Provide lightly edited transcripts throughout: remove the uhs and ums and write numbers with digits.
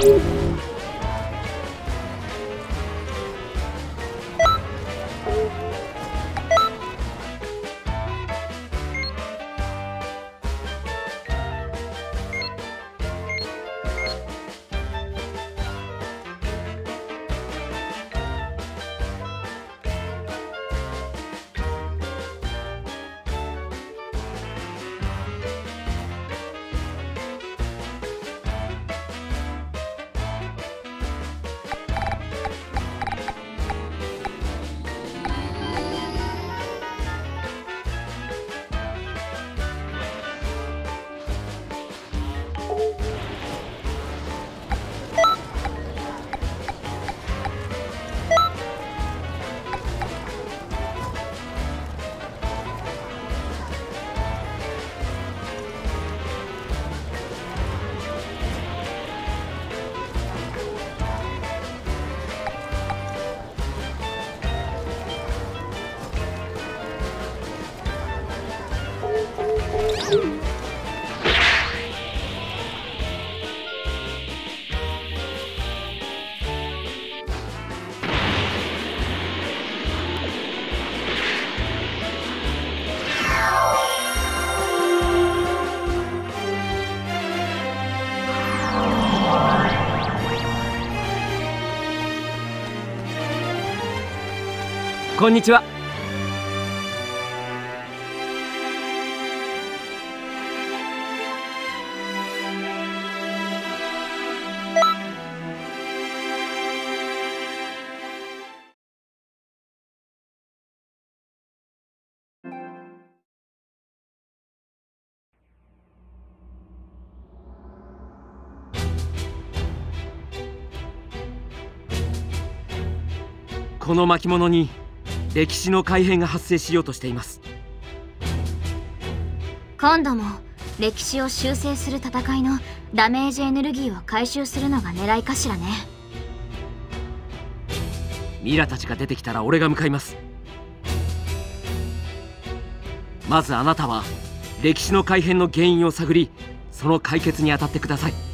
こんにちは。この巻物に歴史の改変が発生しようとしています。 今度も歴史を修正する戦いのダメージエネルギーを回収するのが狙いかしらね。 ミラたちが出てきたら俺が向かいます。まずあなたは歴史の改変の原因を探り、その解決に当たってください。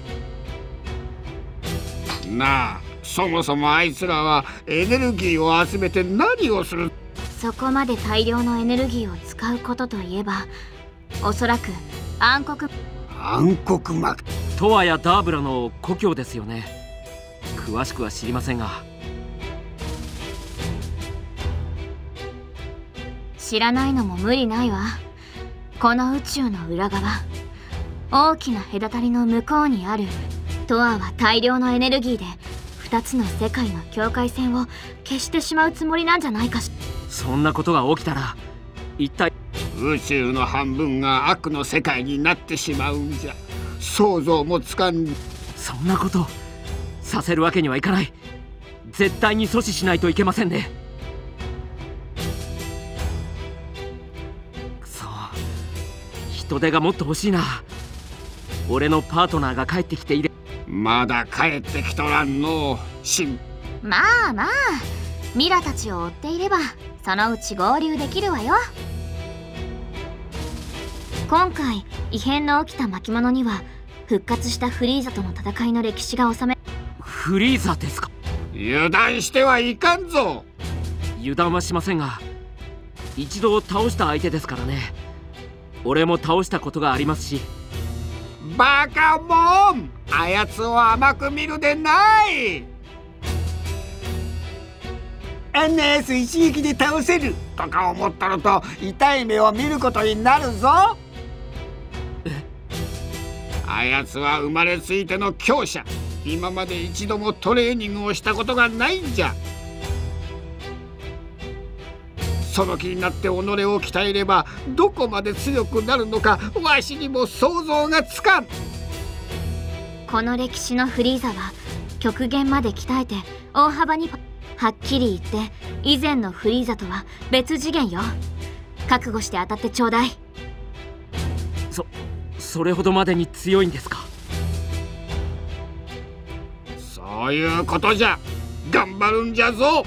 なあ、そもそもあいつらはエネルギーを集めて何をする？ そこまで大量のエネルギーを使うことといえば、おそらく暗黒幕トワやダーブラの故郷ですよね。詳しくは知りませんが。 知らないのも無理ないわ。この宇宙の裏側、大きな隔たりの向こうにあるトワは大量のエネルギーで2つの世界の境界線を消してしまうつもりなんじゃないかし。 そんなことが起きたら一体宇宙の半分が悪の世界になってしまうんじゃ。想像もつかん。 そんなことさせるわけにはいかない。絶対に阻止しないといけませんね。くそ、人手がもっと欲しいな。俺のパートナーが帰ってきていれ。 まだ帰ってきとらんの。 まあまあ、ミラたちを追っていればそのうち合流できるわよ。今回異変の起きた巻物には復活したフリーザとの戦いの歴史が収め。 フリーザですか？ 油断してはいかんぞ。 油断はしませんが、一度倒した相手ですからね。俺も倒したことがありますし。 バカモン、あやつを甘く見るでない。あんなやつ一撃で倒せるとか思ったのと痛い目を見ることになるぞ。あやつは生まれついての強者。今まで一度もトレーニングをしたことがないんじゃ。その気になって己を鍛えればどこまで強くなるのかわしにも想像がつかん。 この歴史のフリーザは極限まで鍛えて大幅にはっきり言って以前のフリーザとは別次元よ。覚悟して当たってちょうだい。 それほどまでに強いんですか？ そういうことじゃ。頑張るんじゃぞ。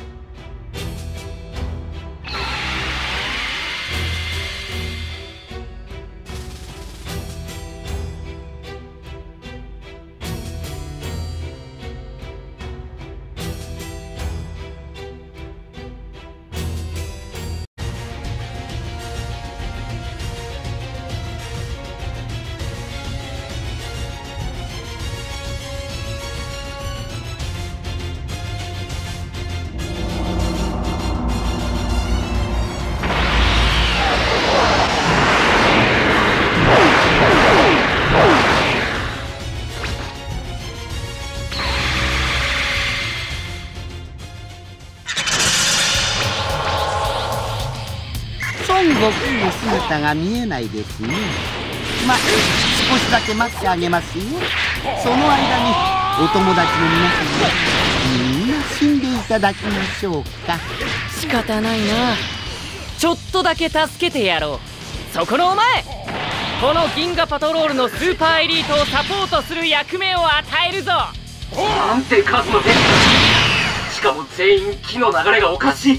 姿が見えないですね。まあ少しだけ待ってあげますよ。その間にお友達の皆さんはみんな死んでいただきましょうか。 仕方ないな。ちょっとだけ助けてやろう。そこのお前、この銀河パトロールのスーパーエリートをサポートする役目を与えるぞ。なんて数の天使。しかも全員木の流れがおかしい。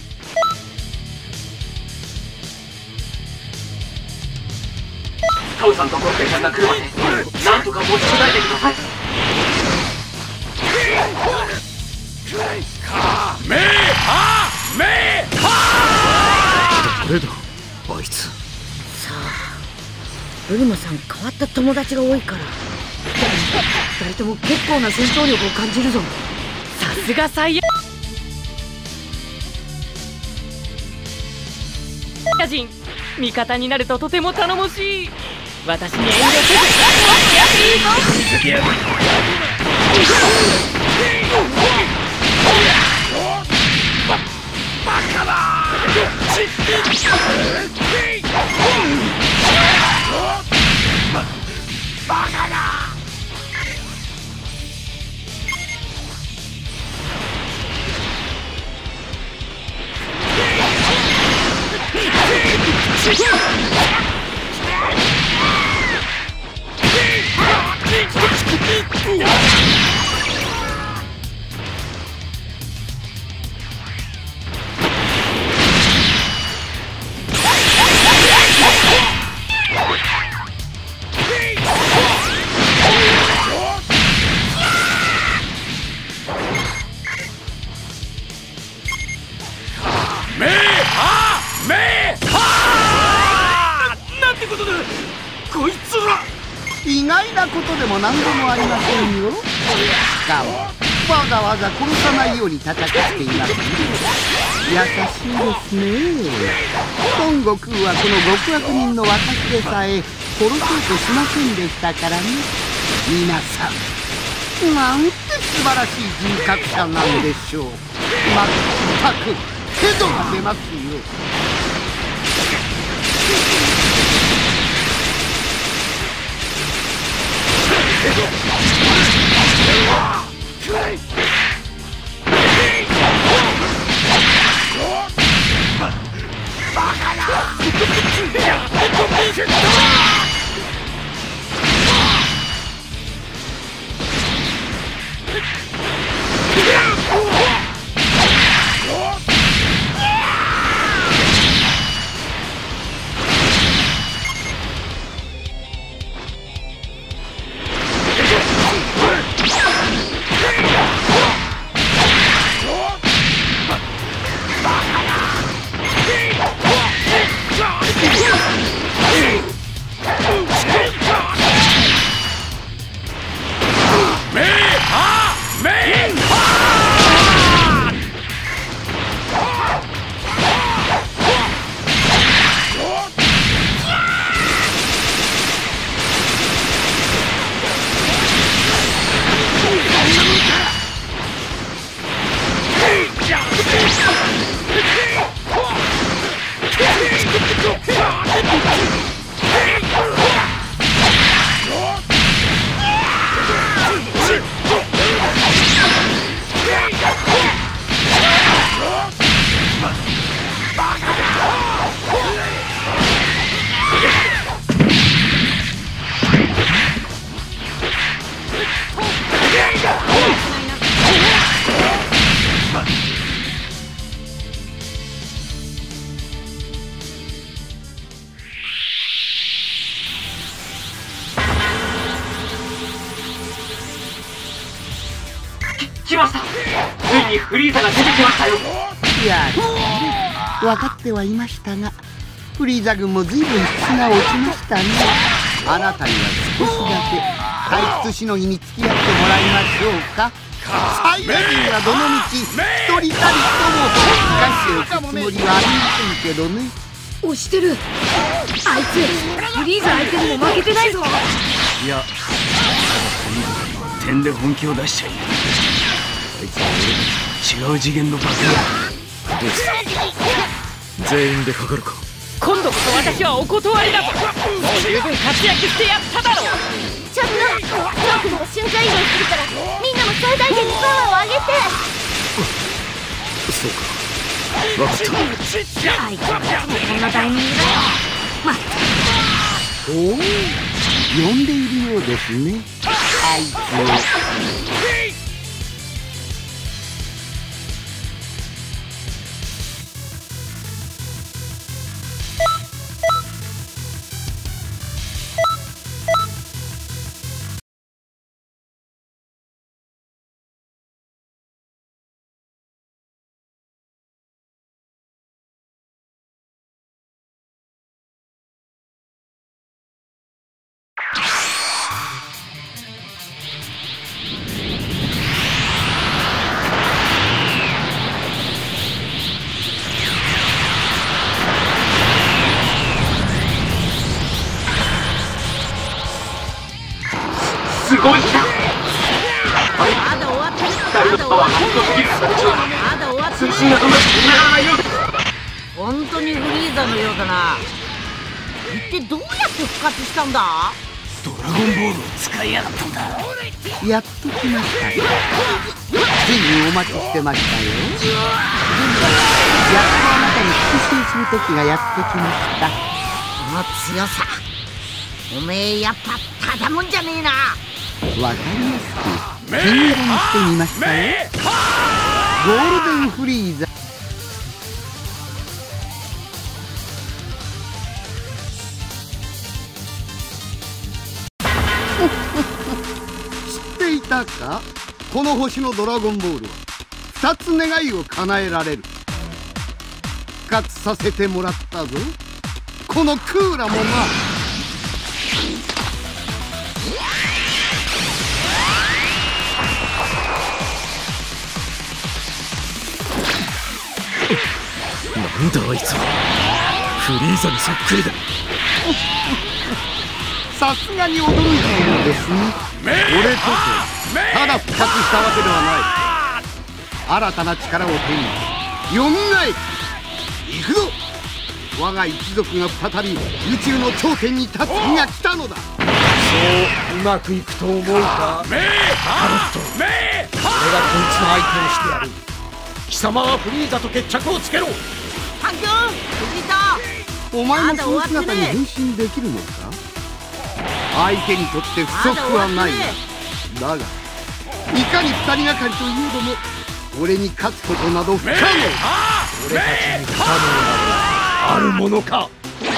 タオさんとコッペちゃんが来るまでなんとか持ちこたえてください。 誰だあいつ。 さあ、ブルマさん変わった友達が多いから、2人とも結構な戦闘力を感じるぞ。 さすがサイヤ人、味方になるととても頼もしい。私に遠慮せずやっていいぞ。バカだ。 意外なことでも何でもありませんよ。しかもわざわざ殺さないように戦っていますね。優しいですね。孫悟空はこの極悪人の私でさえ殺そうとしませんでしたからね。皆さん、なんて素晴らしい人格者なんでしょう。まったくヘドが出ますよ。 来ました。ついにフリーザが出てきましたよ。 いや、分かってはいましたが、フリーザ軍も随分質が落ちましたね。あなたには少しだけ退屈しのぎに付き合ってもらいましょうか。サイヤ人はどのみち一人たりとも餓死をすつもりはありませんけどね。 押してる。あいつフリーザ相手にも負けてないぞ。 いや、点で本気を出しちゃいない。あいつは俺たち違う次元のバカだ。どうした全員でかかるか。 今度こそ私はお断りだぞ。もう十分活躍してやっただろう。 ちょっとトークも瞬間移動するから、みんなも最大限にパワーを上げて。 そうか、分かった。 あいつらこんなタイミングだよ。まったおお、呼んでいるようですね、あいつを。 すごいじゃん。 まだ終わってる。まだ終わってる。 通信が止まって繋がらないよ。 本当にフリーザのようだな。一体どうやって復活したんだ？ ドラゴンボールを使いやがったんだ。 やっと来ましたよ。ついにお待ちしてましたよ。やっとあなたに復讐する時がやってきました。 この強さ、おめえやっぱただもんじゃねえな。 わかりやすく金色にしてみましたよ。ゴールデンフリーザ。知っていたか？この星のドラゴンボールは2つ願いを叶えられる。復活させてもらったぞ、このクーラもな。 なんだあいつは。フリーザにそっくりだ。 さすがに驚いたようですね。俺こそただ復活したわけではない。新たな力を手によみがえる。行くぞ。我が一族が再び宇宙の頂点に立つ日が来たのだ。 そううまくいくと思うか？カロット、俺がこいつの相手をしてやる。貴様はフリーザと決着をつけろ。 ハン君、藤田。 お前もその姿に変身できるのか？相手にとって不足はないが、だがいかに二人がかりといえども俺に勝つことなど不可能。 俺たちに不可能などあるものか？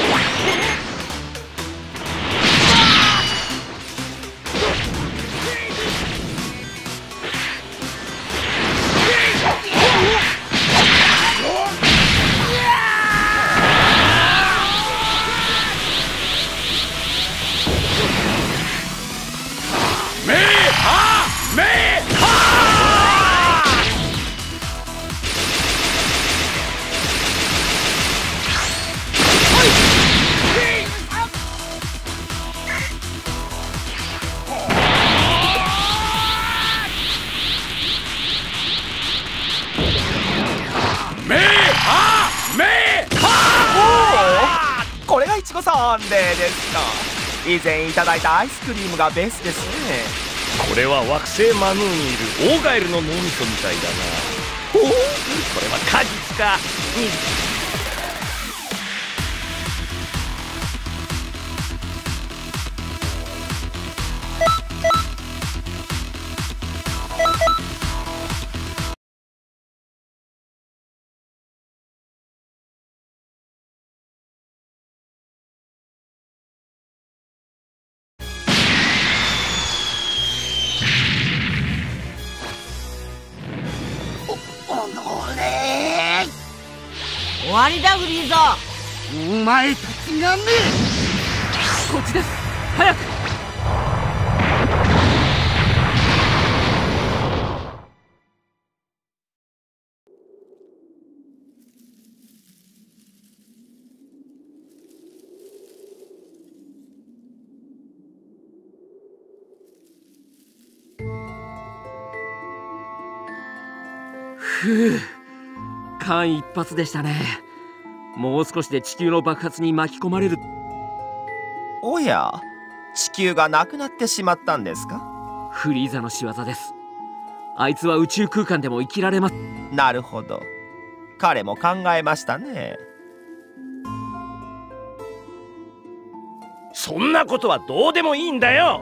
これがいちごサンデーですか。以前いただいたアイスクリームがベースですね。 これは惑星マヌーにいるオーガエルの脳みそみたいだな。ほう、これは果実か。 終わりだフリーザ。 お前たちがね。 こっちです。早く。 ふう、間一髪でしたね。 もう少しで地球の爆発に巻き込まれる。 おや、地球がなくなってしまったんですか？ フリーザの仕業です。あいつは宇宙空間でも生きられます。 なるほど、彼も考えましたね。 そんなことはどうでもいいんだよ。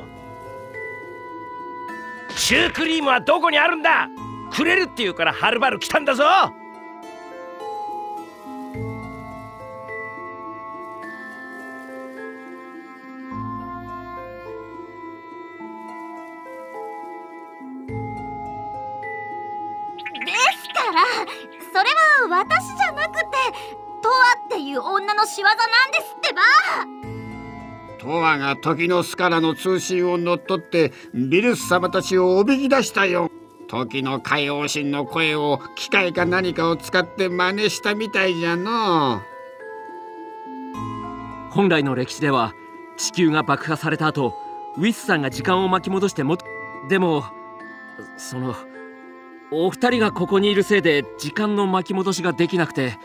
シュークリームはどこにあるんだ？くれるって言うからはるばる来たんだぞ。 ですからそれは私じゃなくてトワっていう女の仕業なんですってば。 トワが時の巣からの通信を乗っ取ってビルス様たちをおびき出したよ。時の海王神の声を機械か何かを使って真似したみたいじゃの。 本来の歴史では地球が爆破された後、ウィスさんが時間を巻き戻してでもお二人がここにいるせいで時間の巻き戻しができなくて。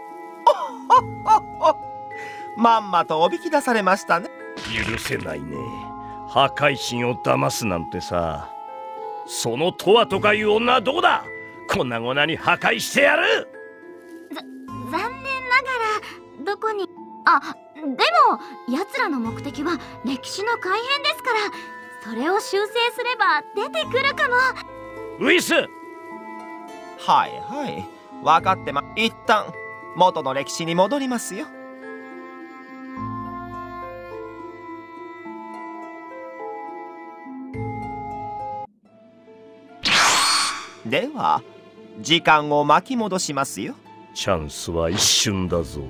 まんまとおびき出されましたね。 許せないね。破壊神を騙すなんてさ。そのトワとかいう女はどこだ？こんなごなに破壊してやる。 残念ながらどこに。でも奴らの目的は歴史の改変ですから、それを修正すれば出てくるかも。 ウィス。 はいはい、分かって一旦元の歴史に戻りますよ。では時間を巻き戻しますよ。 チャンスは一瞬だぞ。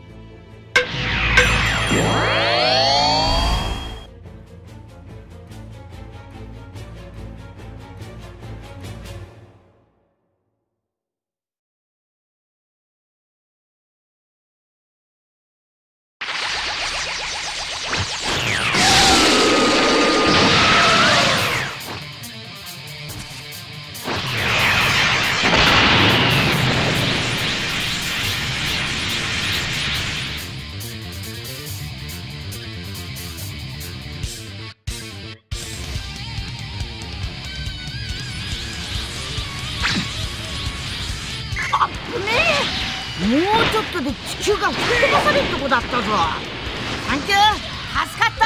もうちょっとで地球が吹き飛ばされるとこだったぞ。サンキュー、助かった。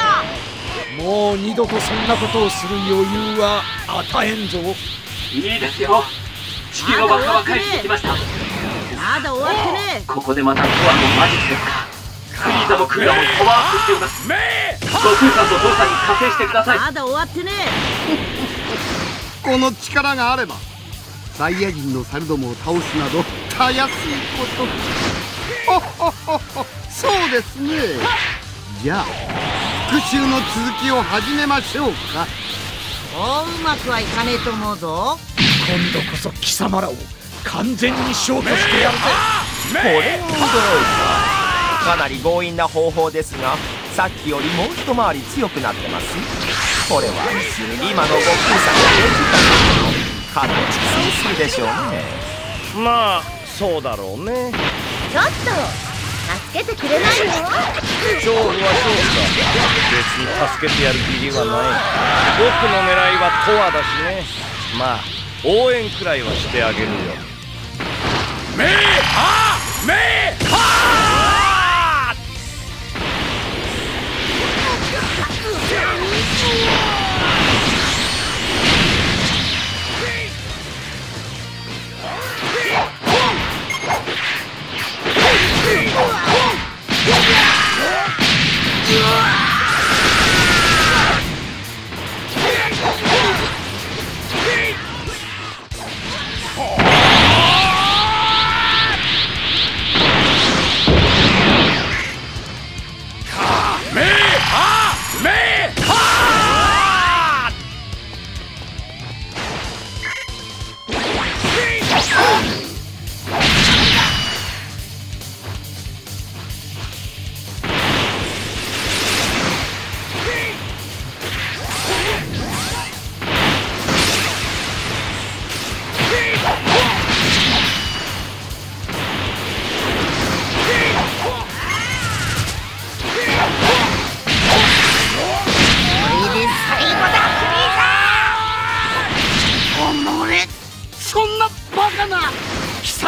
もう二度とそんなことをする余裕は与えんぞ。 いいですよ、地球の爆破は返してきました。 まだ終わってね。 ここでまたトワのマジックですか。フリーザもクーラもパワーアップしています。悟空さんと父さんに加勢してください。 まだ終わってね。 この力があればサイヤ人の猿どもを倒すなどたやすいこと。そうですね。じゃあ復讐の続きを始めましょうか。 そううまくはいかねえと思うぞ。 今度こそ貴様らを完全に消去してやるぜ。 これは驚いた。かなり強引な方法ですが、さっきよりもう一回り強くなってます。これは今の悟空さんが演じたかなり蓄積するでしょうね。 まあそうだろうね。 ちょっと助けてくれないの？ 勝負は勝負だ。別に助けてやる義理はない。僕の狙いはトワだしね。まあ応援くらいはしてあげるよ。めはめは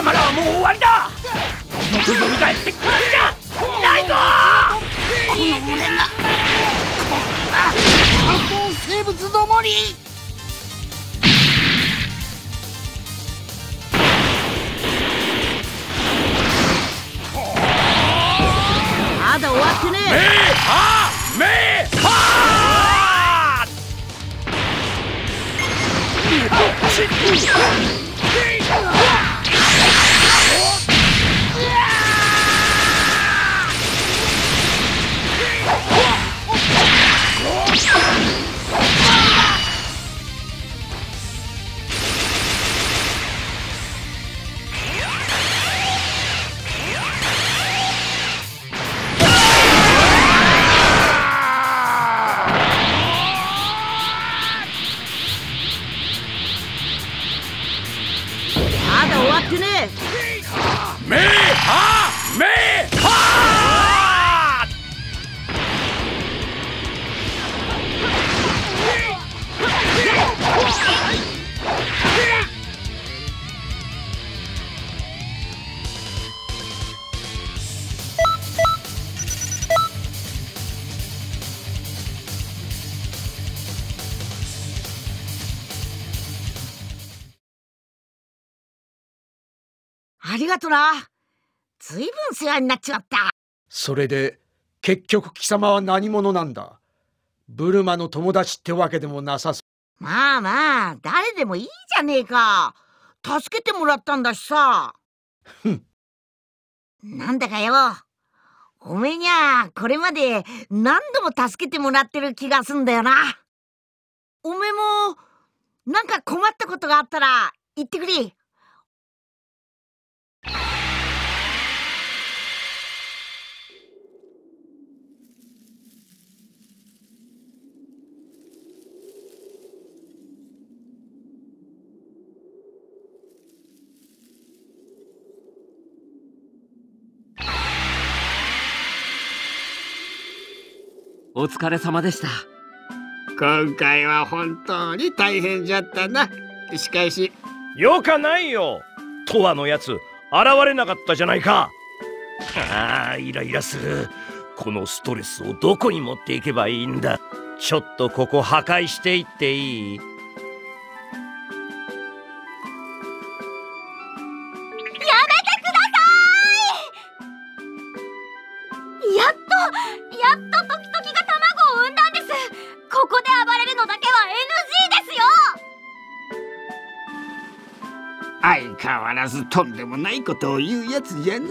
からはもう終わりだ。よく蘇ってくるんじゃないぞ。 この俺がこんな反抗生物どもに。 まだ終わってねえ。ありがとな。ずいぶん世話になっちまった。 それで結局貴様は何者なんだ。ブルマの友達ってわけでもなさそう。 まあまあ、誰でもいいじゃねえか。助けてもらったんだしさ。なんだかよ、おめえにゃこれまで何度も助けてもらってる気がすんだよな。おめえもなんか困ったことがあったら言ってくれ。 お疲れ様でした。 今回は本当に大変じゃったな。しかしよかないよ。トワのやつ現れなかったじゃないか。ああ、イライラする。このストレスをどこに持っていけばいいんだ。ちょっとここ破壊していっていい？ 相変わらずとんでもないことを言うやつじゃの。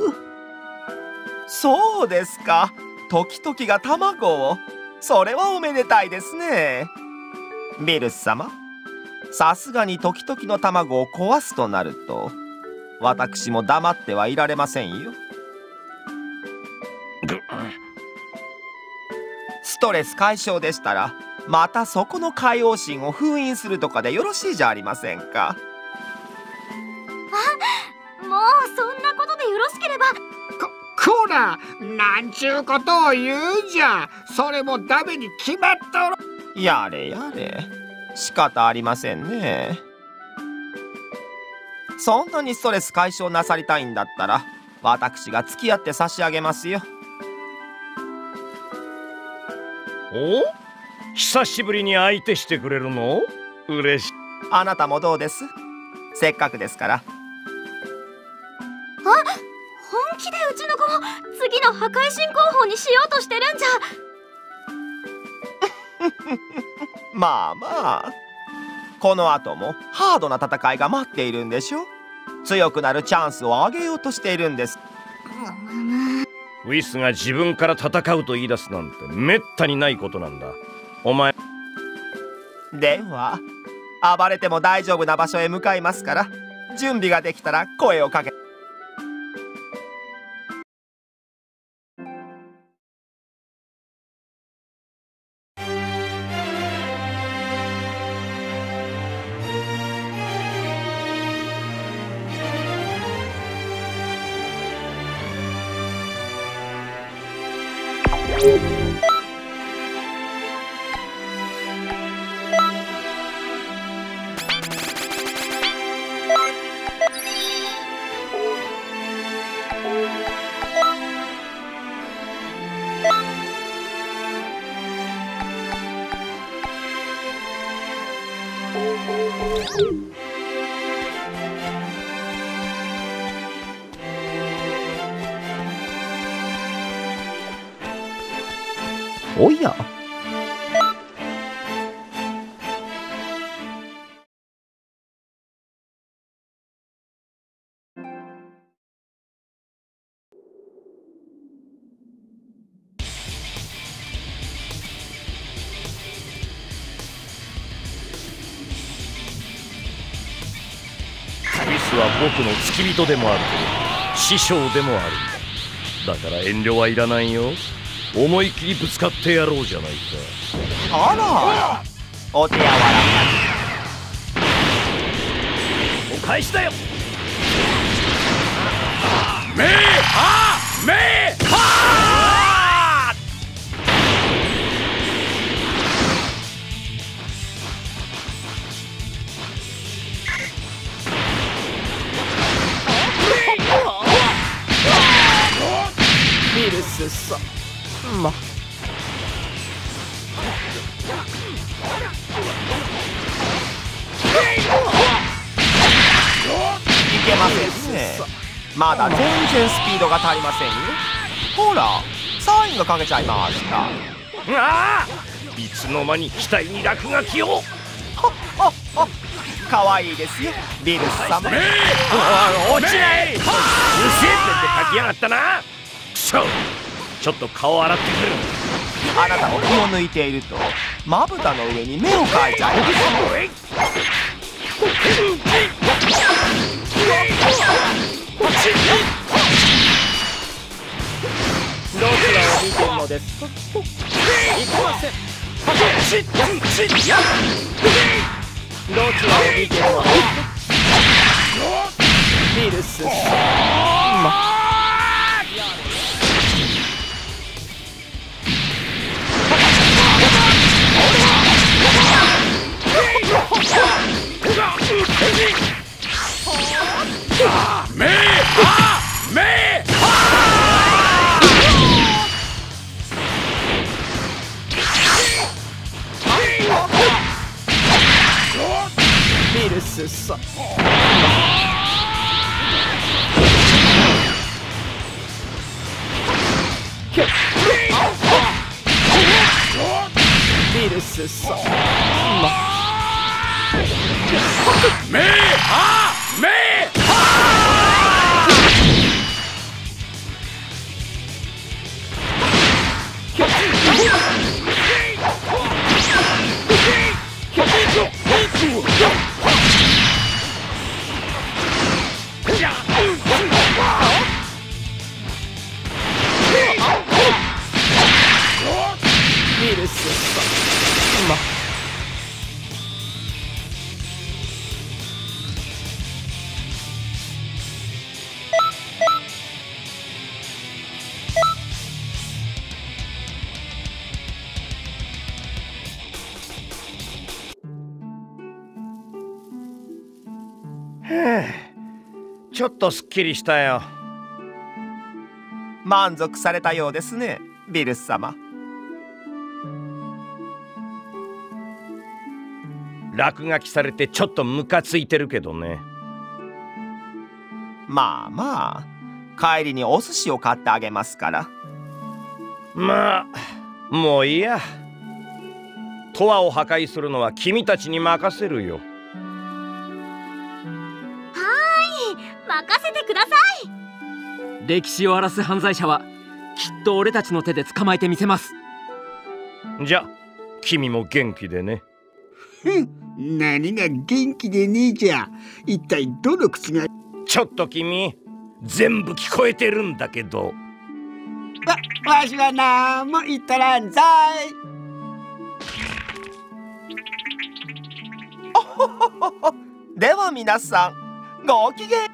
そうですか。トキトキが卵を。それはおめでたいですね。ビルス様、さすがにトキトキの卵を壊すとなると私も黙ってはいられませんよ。ストレス解消でしたらまたそこの海王神を封印するとかでよろしいじゃありませんか。 もうそんなことでよろしければ。 こら、なんちゅうことを言うじゃ。それもダメに決まっとる。 やれやれ、仕方ありませんね。そんなにストレス解消なさりたいんだったら私が付き合って差し上げますよ。 お？久しぶりに相手してくれるの？嬉しい。 あなたもどうです？せっかくですから。 本気でうちの子を次の破壊神候補にしようとしてるんじゃ。 まあまあ、この後もハードな戦いが待っているんでしょ。強くなるチャンスをあげようとしているんです。 ウィスが自分から戦うと言い出すなんてめったにないことなんだ。お前では暴れても大丈夫な場所へ向かいますから、準備ができたら声をかけ。 おや、 リスは僕の付き人でもあるけど師匠でもあるんだ。だから遠慮はいらないよ。思い切りぶつかってやろうじゃないか。 あら、お手柔らかお返しだよ。 めはめはビルスさま。 いけませんね。まだ全然スピードが足りませんよ。ほら、サインがかけちゃいました。 ああ、いつの間に額に落書きを。 かわいいですよ、ビルス様。 落ちない。うせえって書きやがったな。くそ、ちょっと顔洗ってくる。 あなたも気を抜いているとまぶたの上に目を描いちゃいます。 どちらを見てるのですか。いけません。どちらを見てるのですか。ビルスま。 めはめビルスさビルスさま。 めはめビルスさま。 ちょっとすっきりしたよ。 満足されたようですね、ビルス様。 落書きされてちょっとムカついてるけどね。 まあまあ、帰りにお寿司を買ってあげますから。 まあもういいや。トワを破壊するのは君たちに任せるよ。 任せてください。 歴史を荒らす犯罪者はきっと俺たちの手で捕まえてみせます。 じゃあ君も元気でね。 何が元気でねえじゃ。一体どの口が。 ちょっと君、全部聞こえてるんだけど。 わしはなんも言っとらんざい。 では皆さん、ごきげん。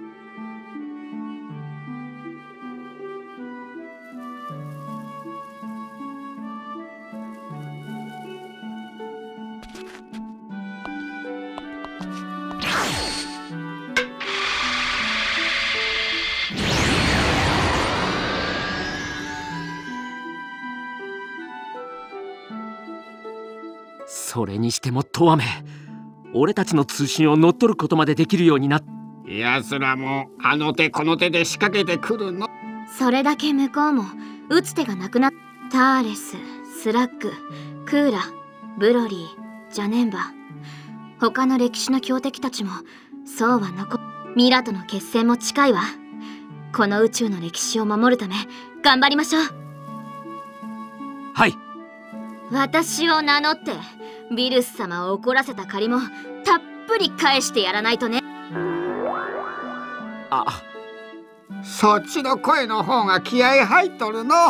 それにしてもトワメ、 俺たちの通信を乗っ取ることまでできるようになっ。 奴らもあの手この手で仕掛けてくるの。 それだけ向こうも打つ手がなくなった。ターレス、スラッグ、クーラ、ブロリー、ジャネンバ、他の歴史の強敵たちもそうは残。ミラとの決戦も近いわ。この宇宙の歴史を守るため頑張りましょう。 はい。 私を名乗ってビルス様を怒らせた借りもたっぷり返してやらないとね。 あ、 そっちの声の方が気合入っとるの。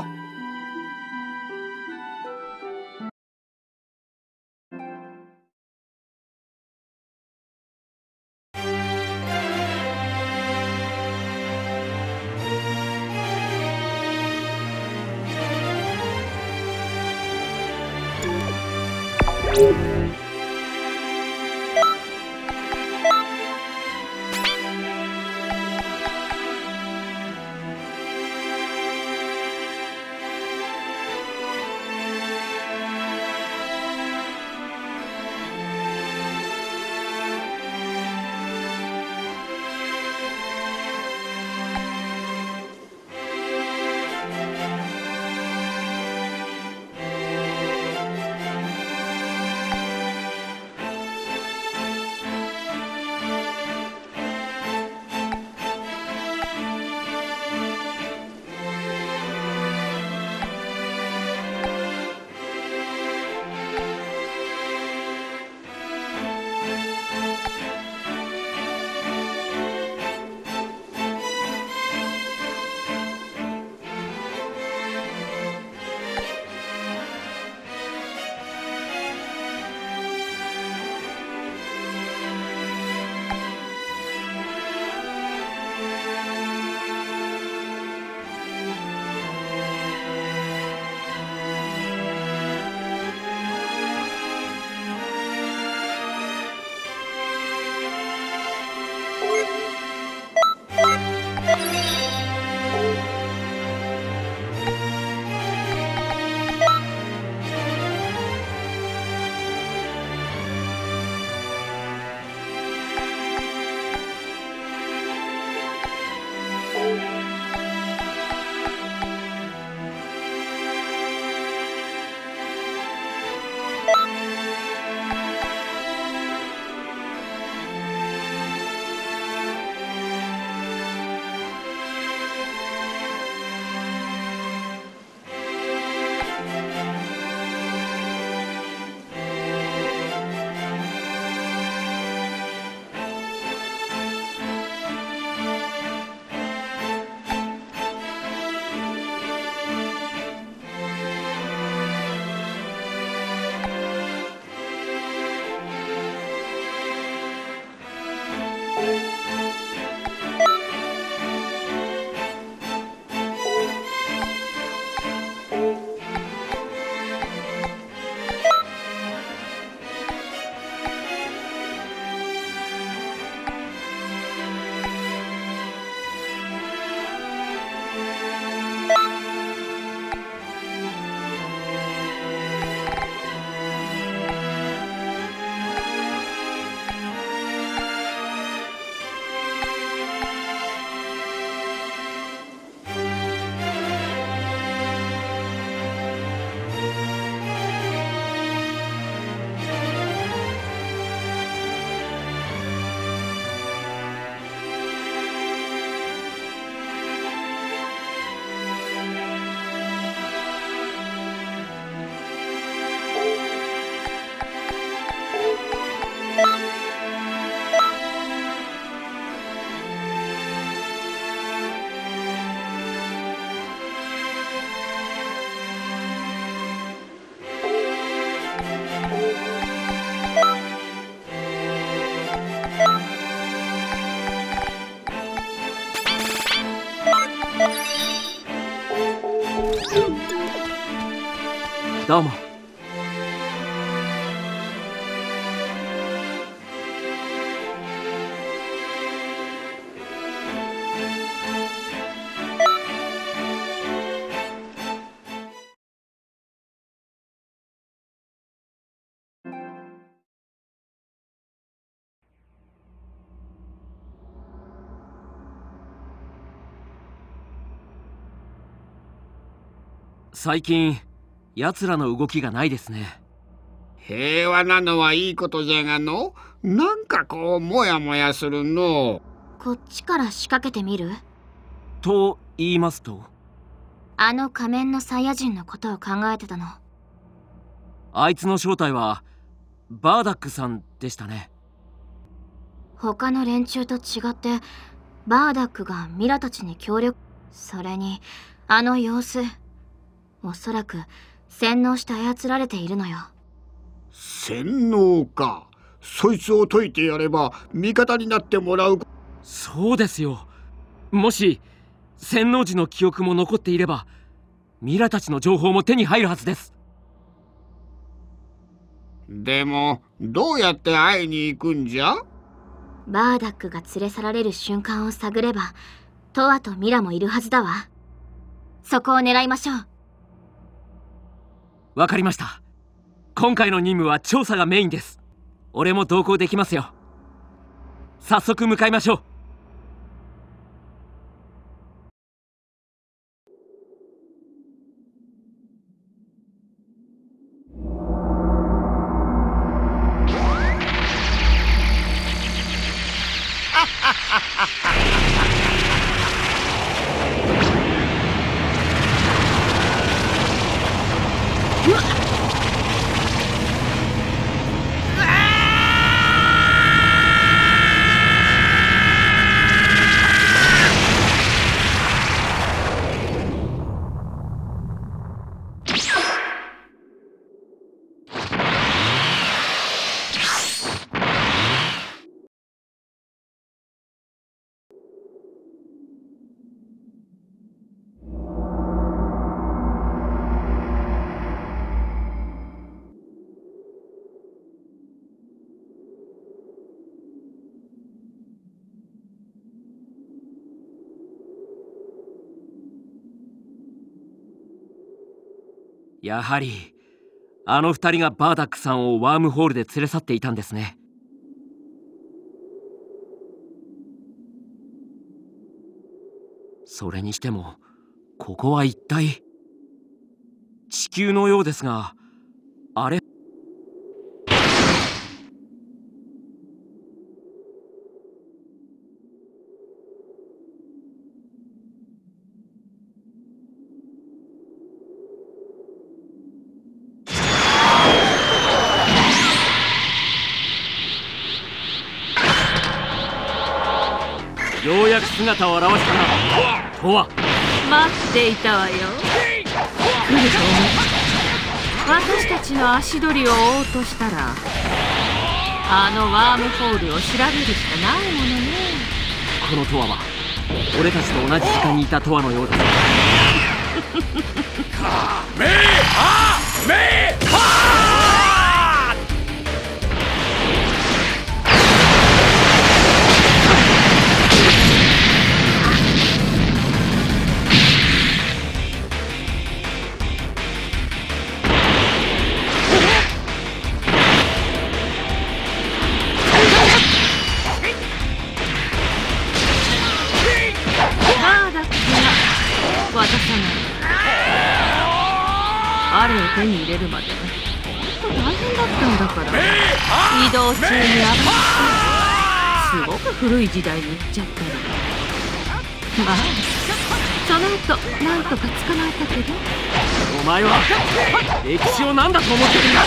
どうも。 最近奴らの動きがないですね。 平和なのはいいことじゃがの、なんかこうモヤモヤするの。 こっちから仕掛けてみる？ と言いますと？ あの仮面のサイヤ人のことを考えてたの。 あいつの正体はバーダックさんでしたね。 他の連中と違ってバーダックがミラたちに協力。それにあの様子、おそらく洗脳して操られているのよ。 洗脳か。そいつを解いてやれば味方になってもらう。 そうですよ。もし洗脳時の記憶も残っていればミラたちの情報も手に入るはずです。 でもどうやって会いに行くんじゃ？ バーダックが連れ去られる瞬間を探ればトアとミラもいるはずだわ。そこを狙いましょう。 わかりました。今回の任務は調査がメインです。俺も同行できますよ。早速向かいましょう。やはりあの二人がバーダックさんをワームホールで連れ去っていたんですね。それにしてもここは一体地球のようですが、あれ？ようやく姿を現したな、とは。 待っていたわよ。来ると思う。私たちの足取りを追おうとしたら、あのワームホールを調べるしかないものね。 このトアは俺たちと同じ時間にいたトアのようです。 メーハーメーハーあれを手に入れるまで本当大変だったんだから。移動中に危なくてすごく古い時代に行っちゃったり。まあその後なんとか捕まえたけど。 お前は歴史を何だと思ってるんだ。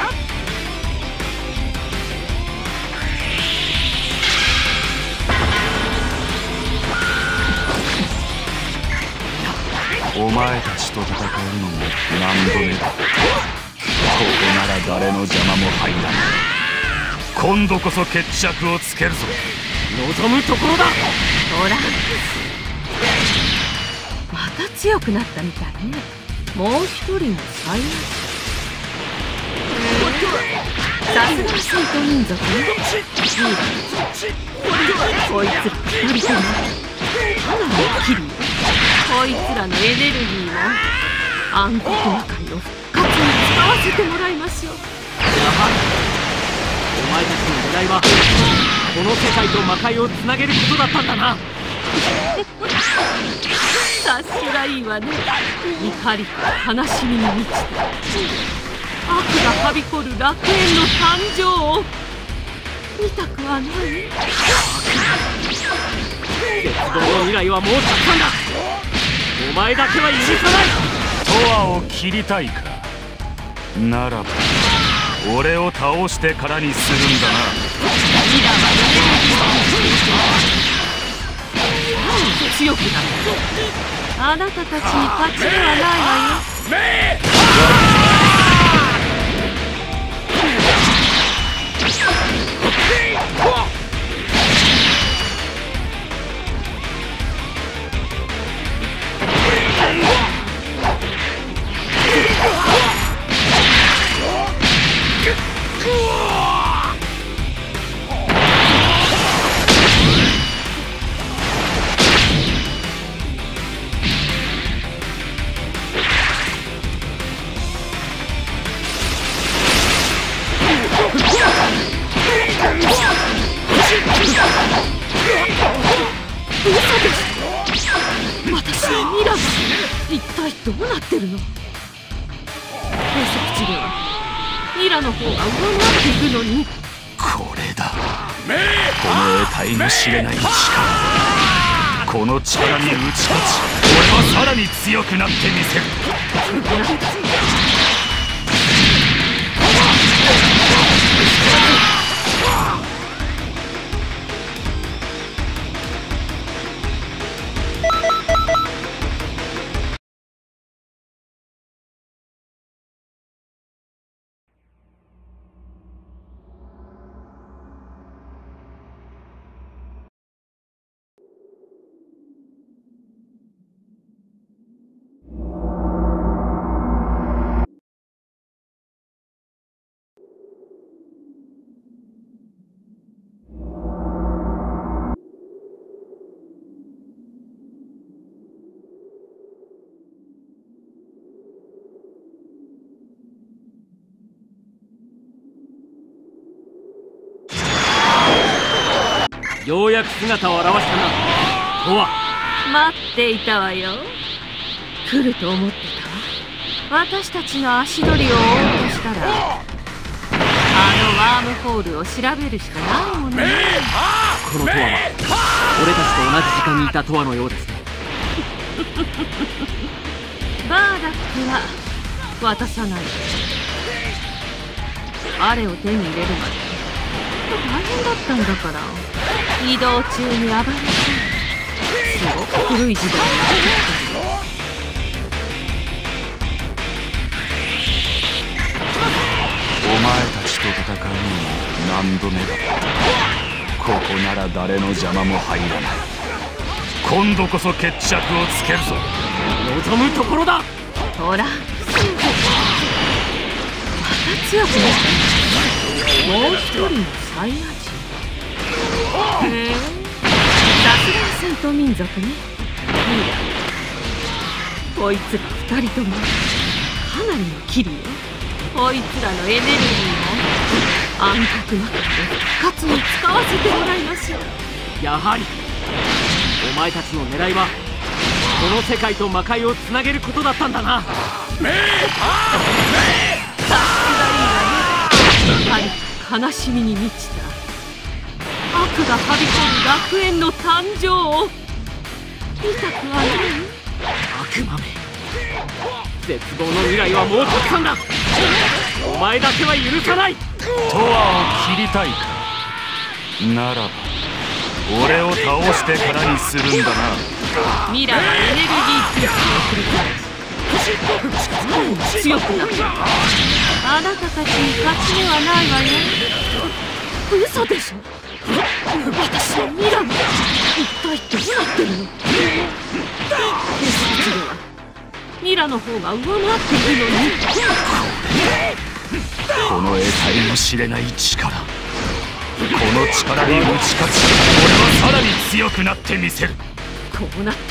お前たちと戦えるのも何度目だ。ここなら誰の邪魔も入らない。今度こそ決着をつけるぞ。 望むところだ。 トランクスまた強くなったみたいね。もう一人のサイヤ人。さすが聖都民族ね。こいつら二人ともかなり大きい。こいつらのエネルギーも暗黒魔界を復活に使わせてもらいましょう。 やはりお前たちの狙いはこの世界と魔界をつなげることだったんだな。 さすがいいわね。怒りと悲しみに満ちた悪がはびこる楽園の誕生を見たくはない。 絶望の未来はもうたくさんだ。お前だけは許さない。 トワを切りたいか。ならば俺を倒してからにするんだな。 強くなる。あなたたちに勝ちではないわよ。私はミラが一体どうなってるの？計測値ではミラの方が上回っているのに。 これだ、この得体の知れない力。この力に打ち勝ち、俺はさらに強くなってみせる。 ようやく姿を現したな、トワ。 待っていたわよ。来ると思ってたわ。私たちの足取りを追おうとしたら、あのワームホールを調べるしかないもんね。 このトワは俺たちと同じ時間にいたトワのようですね。 バーダックは渡さない。あれを手に入れるまで大変だったんだから。移動中に暴れてすごく古い時代になってきてる。 お前たちと戦うのも何度目だ。ここなら誰の邪魔も入らない。今度こそ決着をつけるぞ。 望むところだ。 ほら、また強くなったね。もう一人のサイヤ人。へえ、さすがに戦闘民族ね。いいや、こいつら二人ともかなりのキリよ。こいつらのエネルギーも暗黒なくてかつに使わせてもらいましょう。 やはりお前たちの狙いはこの世界と魔界をつなげることだったんだな。 さすがいいわね。やはり悲しみに満ちた悪がはびこる楽園の誕生を見たくはない。 悪魔め、絶望の未来はもうたくさんだ。お前だけは許さない。 トワを切りたいか。ならば俺を倒してからにするんだな。 ミラはエネルギー空気を繰り返し強くなった。あなたたちに勝ち目はないわよ。嘘でしょ。私のミラも一体どうなってるの？計測値ではミラの方が上回っているのに。 この得体の知れない力、この力に打ち勝ち、俺はさらに強くなってみせる。 こうなって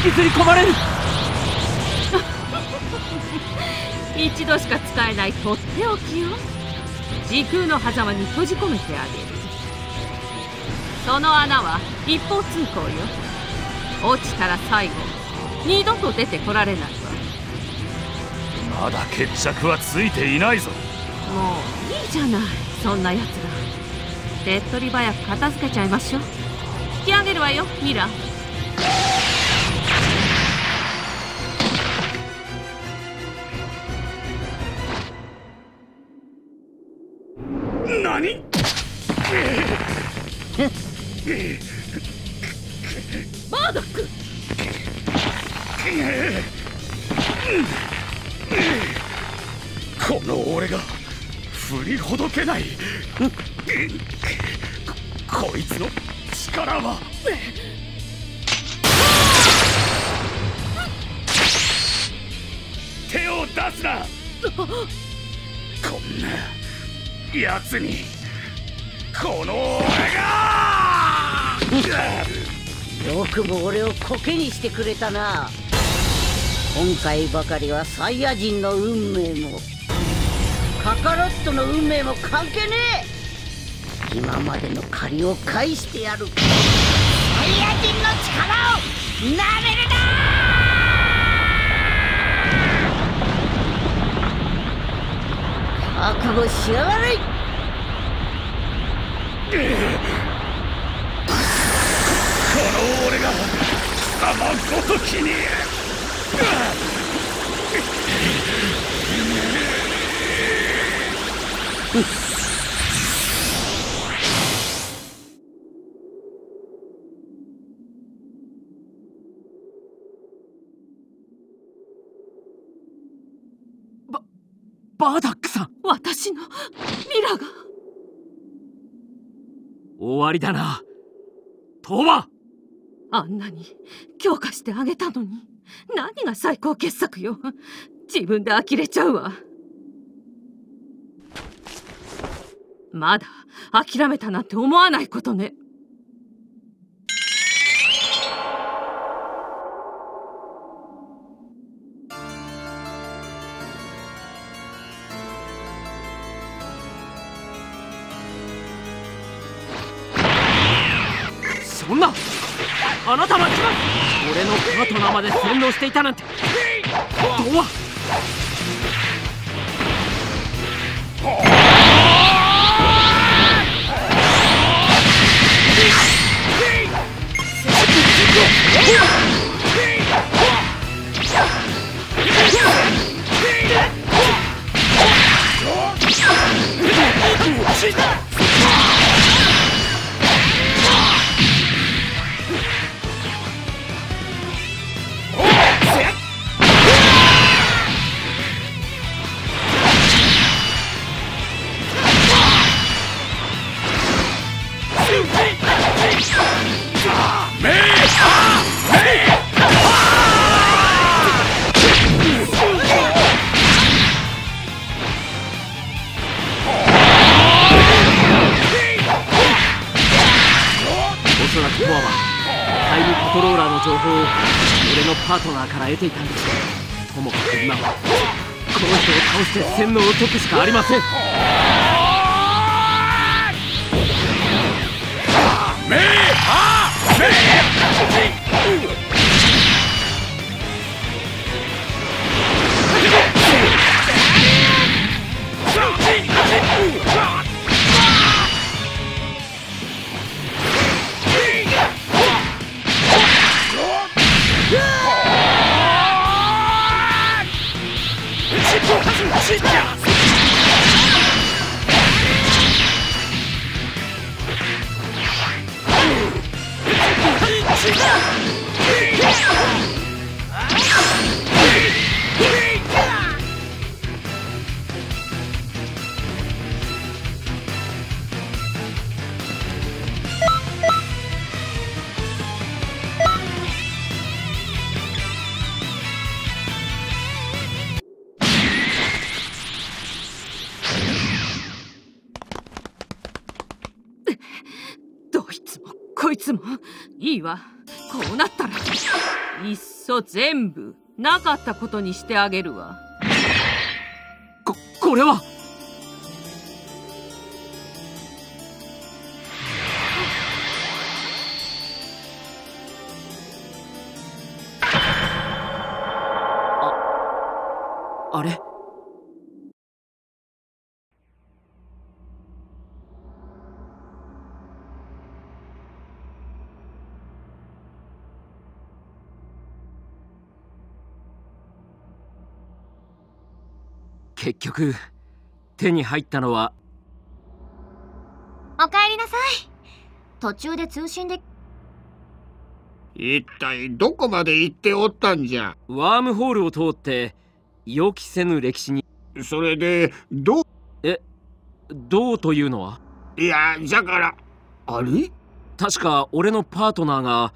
きずり込まれる。 一度しか使えないとっておきよ。時空の狭間に閉じ込めてあげる。その穴は一方通行よ。落ちたら最後、二度と出てこられないわ。 まだ決着はついていないぞ。 もういいじゃない、そんなやつら。手っ取り早く片付けちゃいましょう。引き上げるわよ、ミラ。 何？ バードック！ この俺が振りほどけない。こいつの力は。手を出すな。こんなやつにこの俺が。 よくも俺をコケにしてくれたな。今回ばかりはサイヤ人の運命もカカロットの運命も関係ねえ。今までの借りを返してやる。サイヤ人の力をなめるな。覚悟しやがれ。 この俺が貴様ごときに。 バーダックさん、 私のミラが。 終わりだな、トワ。 あんなに強化してあげたのに、何が最高傑作よ。自分で呆れちゃうわ。まだ諦めたなんて思わないことね。 そんな、あなたは俺のパートナーまで洗脳していたなんて。とはおそらくトアはタイムパトローラーの情報を俺のパートナーから得ていたんでしょう。ともかく今はこの人を倒して洗脳を解くしかありません。 どいつもこいつもいいわ。こうなったらいっそ全部なかったことにしてあげるわ。 これはあれ？結局手に入ったのは。 おかえりなさい。途中で通信で。 一体どこまで行っておったんじゃ。 ワームホールを通って予期せぬ歴史に。 それでどうというのは？ いや、じゃからあれ、 確か俺のパートナーが。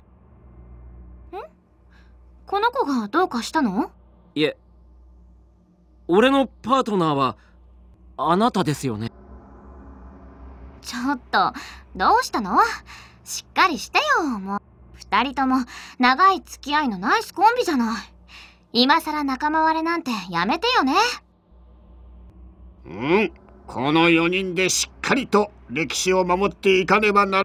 この子がどうかしたの？ いえ、俺のパートナーはあなたですよね。 ちょっとどうしたの？しっかりしてよ。もう二人とも長い付き合いのナイスコンビじゃない。今さら仲間割れなんてやめてよね。 この4人でしっかりと歴史を守っていかねばな。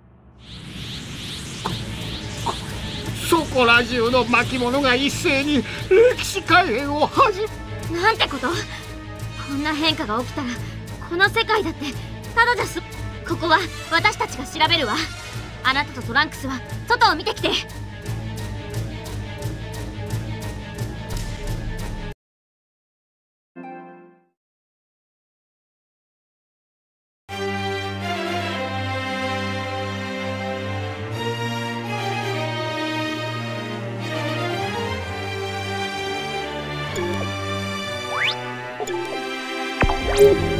そこら中の巻物が一斉に歴史改変を始め。 なんてこと。こんな変化が起きたらこの世界だってただじゃす。ここは私たちが調べるわ。あなたとトランクスは外を見てきて。 you